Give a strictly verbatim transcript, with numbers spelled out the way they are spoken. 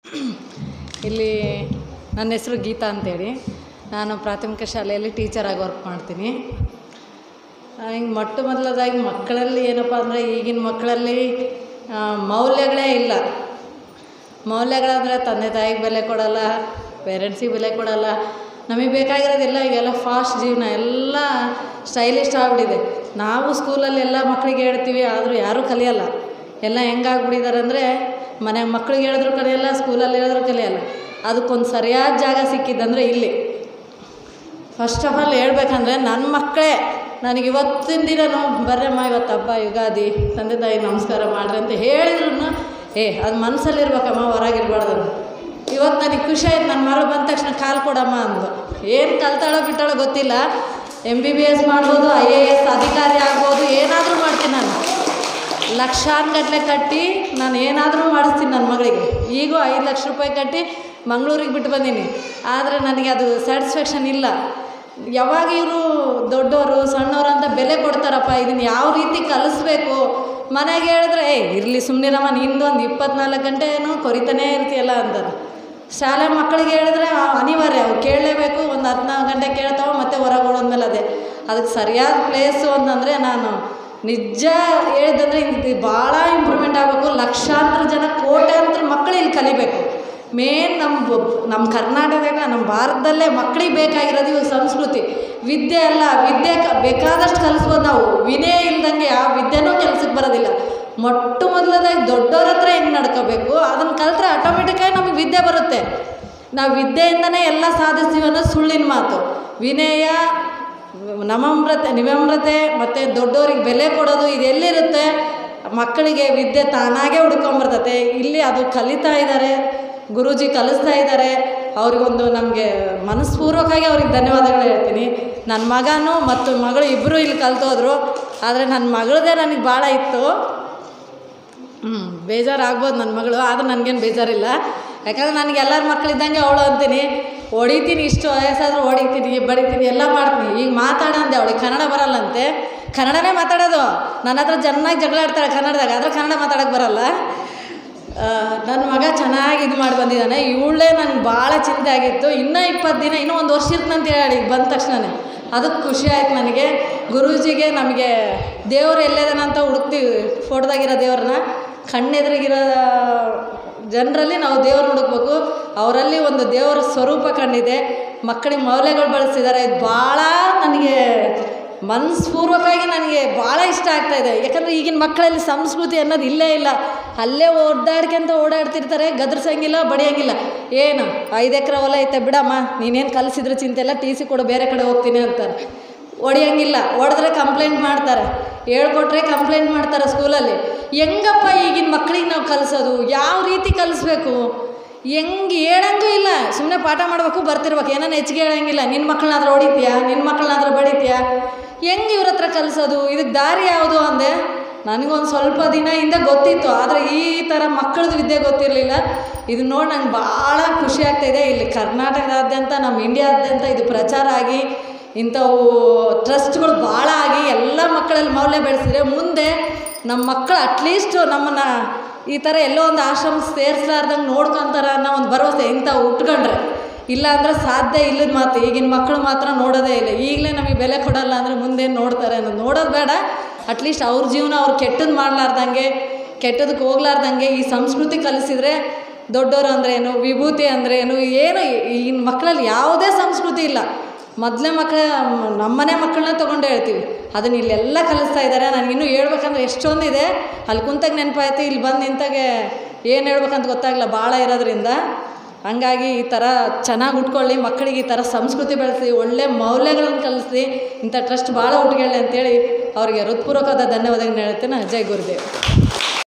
ಇಲ್ಲಿ ನನ್ನ ಹೆಸರು ಗೀತಾ ಅಂತೇಳಿ. ನಾನು ಪ್ರಾಥಮಿಕ ಶಾಲೆಯಲ್ಲಿ ಟೀಚರಾಗಿ ವರ್ಕ್ ಮಾಡ್ತೀನಿ. ಹಿಂಗೆ ಮೊಟ್ಟ ಮೊದಲದಾಗಿ ಮಕ್ಕಳಲ್ಲಿ ಏನಪ್ಪ ಅಂದರೆ, ಈಗಿನ ಮಕ್ಕಳಲ್ಲಿ ಮೌಲ್ಯಗಳೇ ಇಲ್ಲ. ಮೌಲ್ಯಗಳಂದರೆ ತಂದೆ ತಾಯಿಗೆ ಬೆಲೆ ಕೊಡೋಲ್ಲ, ಪೇರೆಂಟ್ಸಿಗೆ ಬೆಲೆ ಕೊಡೋಲ್ಲ. ನಮಗೆ ಬೇಕಾಗಿರೋದಿಲ್ಲ. ಈಗೆಲ್ಲ ಫಾಸ್ಟ್ ಜೀವನ, ಎಲ್ಲ ಸ್ಟೈಲಿಸ್ಟ್ ಆಗಿಬಿಟ್ಟಿದೆ. ನಾವು ಸ್ಕೂಲಲ್ಲಿ ಎಲ್ಲ ಮಕ್ಕಳಿಗೆ ಹೇಳ್ತೀವಿ, ಆದರೂ ಯಾರೂ ಕಲಿಯೋಲ್ಲ. ಎಲ್ಲ ಹೆಂಗಾಗ್ಬಿಟ್ಟಿದ್ದಾರೆ ಅಂದರೆ, ಮನೆಗೆ ಮಕ್ಳಿಗೆ ಹೇಳಿದ್ರು ಕಲಿಯೋಲ್ಲ, ಸ್ಕೂಲಲ್ಲಿ ಹೇಳಿದ್ರು ಕಲಿಯೋಲ್ಲ. ಅದಕ್ಕೊಂದು ಸರಿಯಾದ ಜಾಗ ಸಿಕ್ಕಿದ್ದಂದರೆ ಇಲ್ಲಿ. ಫಸ್ಟ್ ಆಫ್ ಆಲ್ ಹೇಳ್ಬೇಕಂದ್ರೆ, ನನ್ನ ಮಕ್ಕಳೇ ನನಗೆ ಇವತ್ತಿನ ದಿನವೂ ಬರ್ರಮ್ಮ ಇವತ್ತು ಹಬ್ಬ ಯುಗಾದಿ, ತಂದೆ ತಾಯಿ ನಮಸ್ಕಾರ ಮಾಡಿರಿ ಅಂತ ಹೇಳಿದ್ರು, ಏ ಅದು ಮನಸ್ಸಲ್ಲಿರ್ಬೇಕಮ್ಮ, ಹೊರಗಿರ್ಬಾರ್ದು. ಇವತ್ತು ನನಗೆ ಖುಷಿ ಆಯ್ತು, ನನ್ನ ಮಗಳು ಬಂದ ತಕ್ಷಣ ಕಾಲು ಕೊಡಮ್ಮ ಅಂದು. ಏನು ಕಲ್ತಾಳೋ ಬಿಟ್ಟಾಳೋ ಗೊತ್ತಿಲ್ಲ. ಎಮ್ ಬಿ ಬಿ ಎಸ್ ಮಾಡ್ಬೋದು, ಐ ಎ ಎಸ್ ಅಧಿಕಾರಿ ಆಗ್ಬೋದು, ಏನಾದರೂ ಮಾಡ್ತೀನಿ. ನಾನು ಲಕ್ಷಾನುಗಟ್ಟಲೆ ಕಟ್ಟಿ ನಾನು ಏನಾದರೂ ಮಾಡಿಸ್ತೀನಿ ನನ್ನ ಮಗಳಿಗೆ. ಈಗೂ ಐದು ಲಕ್ಷ ರೂಪಾಯಿ ಕಟ್ಟಿ ಮಂಗಳೂರಿಗೆ ಬಿಟ್ಟು ಬಂದೀನಿ. ಆದರೆ ನನಗೆ ಅದು ಸ್ಯಾಟಿಸ್ಫ್ಯಾಕ್ಷನ್ ಇಲ್ಲ. ಯಾವಾಗ ಇವರು ದೊಡ್ಡವರು ಸಣ್ಣವರು ಅಂತ ಬೆಲೆ ಕೊಡ್ತಾರಪ್ಪ, ಇದನ್ನು ಯಾವ ರೀತಿ ಕಲಿಸ್ಬೇಕು. ಮನೆಗೆ ಹೇಳಿದ್ರೆ, ಏಯ್ ಇರಲಿ ಸುಮ್ಮನಿರಮ್ಮ, ನಿಂದು ಒಂದು ಇಪ್ಪತ್ನಾಲ್ಕು ಗಂಟೆ ಏನೋ ಕೊರಿತಾನೇ ಇರ್ತೀಯಲ್ಲ ಅಂತಾರೆ. ಶಾಲೆ ಮಕ್ಕಳಿಗೆ ಹೇಳಿದ್ರೆ ಅನಿವಾರ್ಯ, ಅವ್ರು ಕೇಳಲೇಬೇಕು. ಒಂದು ಹದಿನಾಲ್ಕು ಗಂಟೆ ಕೇಳ್ತಾವೆ, ಮತ್ತು ಹೊರಗೆ ಓಡೋದ್ಮೇಲೆ ಅದೇ. ಅದಕ್ಕೆ ಸರಿಯಾದ ಪ್ಲೇಸು ಅಂತಂದರೆ, ನಾನು ನಿಜ ಹೇಳಿದಂದರೆ ಇದು ಭಾಳ ಇಂಪ್ರೂವ್ಮೆಂಟ್ ಆಗಬೇಕು. ಲಕ್ಷಾಂತರ ಜನ, ಕೋಟ್ಯಾಂತರ ಮಕ್ಕಳು ಇಲ್ಲಿ ಕಲಿಬೇಕು. ಮೇನ್ ನಮ್ಮ ನಮ್ಮ ಕರ್ನಾಟಕದಾಗ, ನಮ್ಮ ಭಾರತದಲ್ಲೇ ಮಕ್ಕಳಿಗೆ ಬೇಕಾಗಿರೋದು ಇವಾಗ ಸಂಸ್ಕೃತಿ. ವಿದ್ಯೆ ಅಲ್ಲ, ವಿದ್ಯೆ ಕ ಬೇಕಾದಷ್ಟು ಕಲಿಸ್ಬೋದು ನಾವು. ವಿನಯ ಇಲ್ದಂಗೆ ಯಾವ ವಿದ್ಯೆನೂ ಕೆಲಸಕ್ಕೆ ಬರೋದಿಲ್ಲ. ಮೊಟ್ಟ ಮೊದಲದಾಗಿ ದೊಡ್ಡವ್ರ ಹತ್ರ ಹೆಂಗೆ ನಡ್ಕೋಬೇಕು, ಅದನ್ನು ಕಲಿತ್ರೆ ಆಟೋಮೆಟಿಕ್ಕಾಗಿ ನಮಗೆ ವಿದ್ಯೆ ಬರುತ್ತೆ. ನಾವು ವಿದ್ಯೆಯಿಂದನೇ ಎಲ್ಲ ಸಾಧಿಸ್ತೀವಿ ಅನ್ನೋದು ಸುಳ್ಳಿನ ಮಾತು. ವಿನಯ, ನಮ್ರತೆ, ನಿಮ್ರತೆ ಮತ್ತು ದೊಡ್ಡವ್ರಿಗೆ ಬೆಲೆ ಕೊಡೋದು, ಇದೆಲ್ಲಿರುತ್ತೆ ಮಕ್ಕಳಿಗೆ ವಿದ್ಯೆ ತಾನಾಗೇ ಹುಡ್ಕೊಂಬರ್ತತೆ. ಇಲ್ಲಿ ಅದು ಕಲಿತಾ ಇದ್ದಾರೆ, ಗುರೂಜಿ ಕಲಿಸ್ತಾ ಇದ್ದಾರೆ. ಅವ್ರಿಗೊಂದು ನಮಗೆ ಮನಸ್ಪೂರ್ವಕವಾಗಿ ಅವ್ರಿಗೆ ಧನ್ಯವಾದಗಳು ಹೇಳ್ತೀನಿ. ನನ್ನ ಮಗನೂ ಮತ್ತು ಮಗಳು ಇಬ್ಬರು ಇಲ್ಲಿ ಕಲ್ತೋದ್ರು. ಆದರೆ ನನ್ನ ಮಗಳದೇ ನನಗೆ ಭಾಳ ಇತ್ತು. ಹ್ಞೂ ಬೇಜಾರಾಗ್ಬೋದು ನನ್ನ ಮಗಳು, ಆದ್ರೆ ನನಗೇನು ಬೇಜಾರಿಲ್ಲ. ಯಾಕಂದರೆ ನನಗೆ ಎಲ್ಲರ ಮಕ್ಕಳಿದ್ದಂಗೆ ಅವಳು ಅಂತೀನಿ. ಹೊಡಿತೀನಿ, ಇಷ್ಟು ವಯಸ್ಸಾದರೂ ಹೊಡಿತೀನಿ, ಬಡಿತೀನಿ, ಎಲ್ಲ ಮಾಡ್ತೀನಿ. ಈಗ ಮಾತಾಡಂದೆ, ಅವಳಿಗೆ ಕನ್ನಡ ಬರಲ್ಲಂತೆ. ಕನ್ನಡನೇ ಮಾತಾಡೋದು. ನನ್ನ ಹತ್ರ ಚೆನ್ನಾಗಿ ಜಗಳ ಆಡ್ತಾಳೆ ಕನ್ನಡದಾಗ, ಆದರೆ ಕನ್ನಡ ಮಾತಾಡೋಕ್ಕೆ ಬರಲ್ಲ. ನನ್ನ ಮಗ ಚೆನ್ನಾಗಿ ಇದು ಮಾಡಿ ಬಂದಿದ್ದಾನೆ. ಇವಳೇ ನನಗೆ ಭಾಳ ಚಿಂತೆ ಆಗಿತ್ತು. ಇನ್ನೂ ಇಪ್ಪತ್ತು ದಿನ, ಇನ್ನೂ ಒಂದು ವರ್ಷ ಇರ್ತಂತ ಹೇಳಿ ಈಗ ಬಂದ ತಕ್ಷಣವೇ. ಅದಕ್ಕೆ ಖುಷಿ ಆಯ್ತು ನನಗೆ. ಗುರೂಜಿಗೆ ನಮಗೆ ದೇವ್ರು ಎಲ್ಲೇದನಂತ ಹುಡುಕ್ತೀವಿ, ಫೋಟೋದಾಗಿರೋ ದೇವ್ರನ್ನ. ಕಣ್ಣೆದುರಿಗಿರೋ ಜನರಲ್ಲಿ ನಾವು ದೇವ್ರು ಹುಡುಕ್ಬೇಕು. ಅವರಲ್ಲಿ ಒಂದು ದೇವರ ಸ್ವರೂಪ ಕಂಡಿದೆ. ಮಕ್ಕಳಿಗೆ ಮೌಲ್ಯಗಳು ಬಳಸಿದ್ದಾರೆ. ಇದು ಭಾಳ ನನಗೆ ಮನಸ್ಪೂರ್ವಕವಾಗಿ ನನಗೆ ಭಾಳ ಇಷ್ಟ ಆಗ್ತಾಯಿದೆ. ಯಾಕಂದರೆ ಈಗಿನ ಮಕ್ಕಳಲ್ಲಿ ಸಂಸ್ಕೃತಿ ಅನ್ನೋದು ಇಲ್ಲೇ ಇಲ್ಲ. ಅಲ್ಲೇ ಓಡಾಡ್ಕೊಂತ ಓಡಾಡ್ತಿರ್ತಾರೆ, ಗದರ್ಸಂಗಿಲ್ಲ, ಬಡಿಯೋಂಗಿಲ್ಲ. ಏನು ಐದು ಎಕರೆ ಹೊಲ ಐತೆ ಬಿಡಮ್ಮ, ನೀನೇನು ಕಲಿಸಿದ್ರೆ ಚಿಂತೆ ಇಲ್ಲ, ಟಿ ಸಿ ಕೊಡು, ಬೇರೆ ಕಡೆ ಹೋಗ್ತೀನಿ ಅಂತಾರೆ. ಹೊಡಿಯೋಂಗಿಲ್ಲ, ಹೊಡೆದ್ರೆ ಕಂಪ್ಲೇಂಟ್ ಮಾಡ್ತಾರೆ, ಹೇಳ್ಕೊಟ್ರೆ ಕಂಪ್ಲೇಂಟ್ ಮಾಡ್ತಾರೆ ಸ್ಕೂಲಲ್ಲಿ. ಹೆಂಗಪ್ಪ ಈಗಿನ ಮಕ್ಕಳಿಗೆ ನಾವು ಕಲಿಸೋದು? ಯಾವ ರೀತಿ ಕಲಿಸ್ಬೇಕು? ಹೆಂಗೆ ಹೇಳಂಗೂ ಇಲ್ಲ. ಸುಮ್ಮನೆ ಪಾಠ ಮಾಡಬೇಕು, ಬರ್ತಿರ್ಬೇಕು, ಏನಾರು ಹೆಚ್ಚಿಗೆ ಹೇಳೋಂಗಿಲ್ಲ. ನಿನ್ನ ಮಕ್ಕಳನ್ನಾದ್ರೂ ಹೊಡಿತೀಯಾ, ನಿನ್ನ ಮಕ್ಕಳನ್ನಾದ್ರೂ ಬಡಿತೀಯಾ? ಹೆಂಗೆ ಇವ್ರ ಹತ್ರ ಕಲಿಸೋದು? ಇದಕ್ಕೆ ದಾರಿ ಯಾವುದು ಅಂದೆ. ನನಗೊಂದು ಸ್ವಲ್ಪ ದಿನ ಹಿಂದೆ ಗೊತ್ತಿತ್ತು, ಆದರೆ ಈ ಥರ ಮಕ್ಕಳದ್ದು ವಿದ್ಯೆ ಗೊತ್ತಿರಲಿಲ್ಲ. ಇದು ನೋಡಿ ನಂಗೆ ಭಾಳ ಖುಷಿ ಆಗ್ತಾಯಿದೆ. ಇಲ್ಲಿ ಕರ್ನಾಟಕದಾದ್ಯಂತ, ನಮ್ಮ ಇಂಡಿಯಾದಾದ್ಯಂತ ಇದು ಪ್ರಚಾರ ಆಗಿ, ಇಂಥವು ಟ್ರಸ್ಟ್ಗಳು ಭಾಳ ಆಗಿ ಎಲ್ಲ ಮಕ್ಕಳಲ್ಲಿ ಮೌಲ್ಯ ಬೆಳೆಸಿದ್ರೆ ಮುಂದೆ ನಮ್ಮ ಮಕ್ಕಳು ಅಟ್ಲೀಸ್ಟು ನಮ್ಮನ್ನು ಈ ಥರ ಎಲ್ಲೋ ಒಂದು ಆಶ್ರಮ ಸೇರಿಸ್ಲಾರ್ದಂಗೆ ನೋಡ್ಕೊತಾರೆ ಅನ್ನೋ ಒಂದು ಭರವಸೆ ಇಂಥವು ಉಟ್ಕೊಂಡ್ರೆ. ಇಲ್ಲ ಅಂದರೆ ಸಾಧ್ಯ ಇಲ್ಲದ ಮಾತು. ಈಗಿನ ಮಕ್ಕಳು ಮಾತ್ರ ನೋಡೋದೇ ಇಲ್ಲ. ಈಗಲೇ ನಮಗೆ ಬೆಲೆ ಕೊಡೋಲ್ಲ ಅಂದರೆ ಮುಂದೇನು ನೋಡ್ತಾರೆ ಅನ್ನೋದು ನೋಡೋದು ಬೇಡ. ಅಟ್ಲೀಸ್ಟ್ ಅವ್ರ ಜೀವನ ಅವ್ರು ಕೆಟ್ಟದ್ದು ಮಾಡಲಾರ್ದಂಗೆ, ಕೆಟ್ಟದಕ್ಕೆ ಹೋಗ್ಲಾರ್ದಂಗೆ ಈ ಸಂಸ್ಕೃತಿ ಕಲಿಸಿದ್ರೆ, ದೊಡ್ಡವರು ಅಂದ್ರೇನು, ವಿಭೂತಿ ಅಂದ್ರೇನು, ಏನು ಈಗಿನ ಮಕ್ಕಳಲ್ಲಿ ಯಾವುದೇ ಸಂಸ್ಕೃತಿ ಇಲ್ಲ. ಮೊದಲೇ ಮಕ್ಕಳ ನಮ್ಮನೆ ಮಕ್ಕಳನ್ನ ತೊಗೊಂಡು ಹೇಳ್ತೀವಿ, ಅದನ್ನು ಇಲ್ಲೆಲ್ಲ ಕಲಿಸ್ತಾ ಇದ್ದಾರೆ. ನನಗಿನ್ನೂ ಹೇಳ್ಬೇಕಂದ್ರೆ ಎಷ್ಟೊಂದಿದೆ. ಅಲ್ಲಿ ಕುಂತಾಗ ನೆನಪಾಯ್ತು, ಇಲ್ಲಿ ಬಂದು ನಿಂತಾಗೆ ಏನು ಹೇಳ್ಬೇಕಂತ ಗೊತ್ತಾಗಲ್ಲ, ಭಾಳ ಇರೋದ್ರಿಂದ. ಹಂಗಾಗಿ ಈ ಥರ ಚೆನ್ನಾಗಿ ಉಟ್ಕೊಳ್ಳಿ, ಮಕ್ಕಳಿಗೆ ಈ ಥರ ಸಂಸ್ಕೃತಿ ಬೆಳೆಸಿ, ಒಳ್ಳೆ ಮೌಲ್ಯಗಳನ್ನು ಕಲಿಸಿ, ಇಂಥ ಟ್ರಸ್ಟ್ ಭಾಳ ಹುಟ್ಕೊಳ್ಳಿ ಅಂತೇಳಿ ಅವ್ರಿಗೆ ಹೃತ್ಪೂರ್ವಕವಾದ ಧನ್ಯವಾದಗಳನ್ನ ಹೇಳ್ತೇನೆ. ಜೈ ಗುರುದೇವ್.